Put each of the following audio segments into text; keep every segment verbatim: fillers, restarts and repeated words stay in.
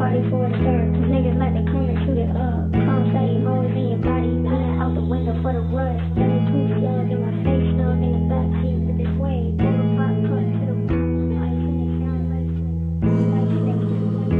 party for a start, cause niggas like to come and shoot it up. Come say hoes in your body, leaning out the window for the rush. Feeling too snug in my face, snug in the backseat with this wave. Over pop cut to the ice in the sound like like snakes, like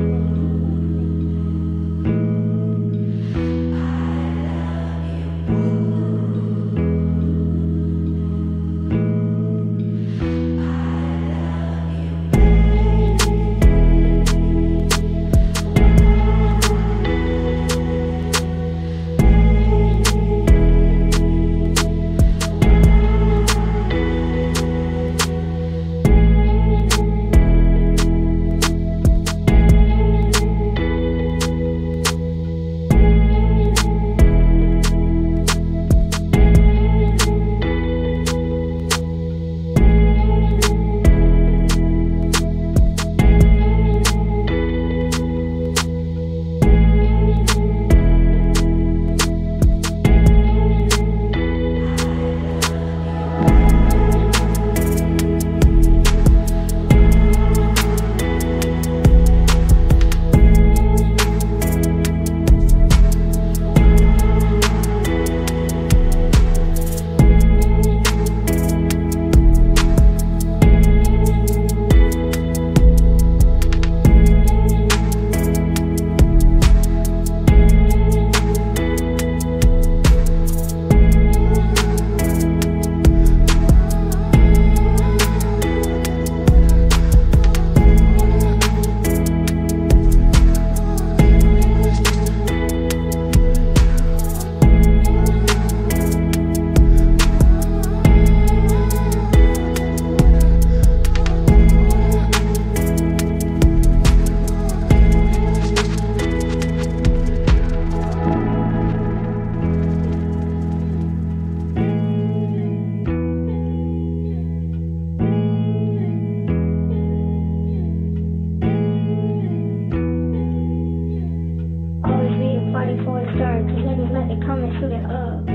party for a start, cause niggas like to come and shoot it up.